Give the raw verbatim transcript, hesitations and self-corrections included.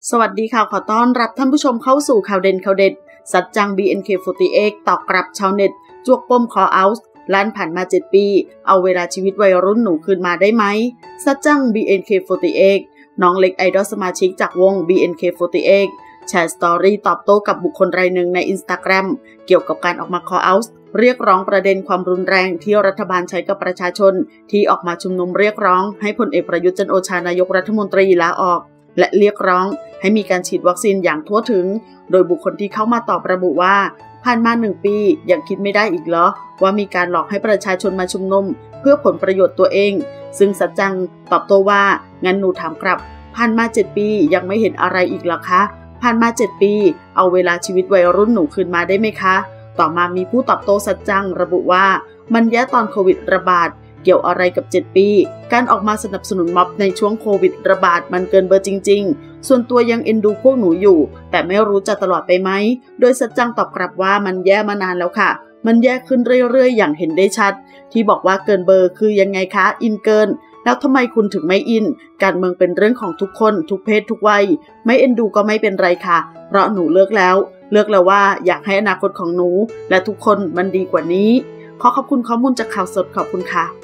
สวัสดีค่ะขอต้อนรับท่านผู้ชมเข้าสู่ข่าวเด่นข่าวเด็ดสัจจัง บี เอ็น เค สี่สิบแปด ตอบกลับชาวเน็ตจวกปมคอเอาท์ล้านผ่านมาเจ็ดปีเอาเวลาชีวิตวัยรุ่นหนูคืนมาได้ไหมสัจจัง บี เอ็น เค สี่สิบแปด น้องเล็กไอดอลสมาชิกจากวง บี เอ็น เค สี่สิบแปด แชร์สตอรี่ตอบโต้กับบุคคลรายหนึ่งใน Instagram เกี่ยวกับการออกมาคอเอาท์เรียกร้องประเด็นความรุนแรงที่รัฐบาลใช้กับประชาชนที่ออกมาชุมนุมเรียกร้องให้พลเอกประยุทธ์จันทร์โอชานายกรัฐมนตรีลาออกและเรียกร้องให้มีการฉีดวัคซีนอย่างทั่วถึงโดยบุคคลที่เข้ามาตอบระบุว่าผ่านมาหนึ่งปียังคิดไม่ได้อีกเหรอว่ามีการหลอกให้ประชาชนมาชุมนุมเพื่อผลประโยชน์ตัวเองซึ่งสัจจังตอบโต้ว่างั้นหนูถามกลับผ่านมาเจ็ดปียังไม่เห็นอะไรอีกเหรอคะผ่านมาเจ็ดปีเอาเวลาชีวิตวัยรุ่นหนูคืนมาได้ไหมคะต่อมามีผู้ตอบโต้สัจจังระบุว่ามันแย่ตอนโควิดระบาดเกี่ยวอะไรกับเจ็ดปีการออกมาสนับสนุนม็อบในช่วงโควิดระบาดมันเกินเบอร์จริงๆส่วนตัวยังเอ็นดูพวกหนูอยู่แต่ไม่รู้จะตลอดไปไหมโดยสัจจังตอบกลับว่ามันแย่มานานแล้วค่ะมันแย่ขึ้นเรื่อยๆอย่างเห็นได้ชัดที่บอกว่าเกินเบอร์คือยังไงคะอินเกินแล้วทำไมคุณถึงไม่อินการเมืองเป็นเรื่องของทุกคนทุกเพศทุกวัยไม่เอ็นดูก็ไม่เป็นไรค่ะเพราะหนูเลือกแล้วเลือกแล้วว่าอยากให้อนาคตของหนูและทุกคนมันดีกว่านี้ขอขอบคุณข้อมูลจากข่าวสดขอบคุณค่ะ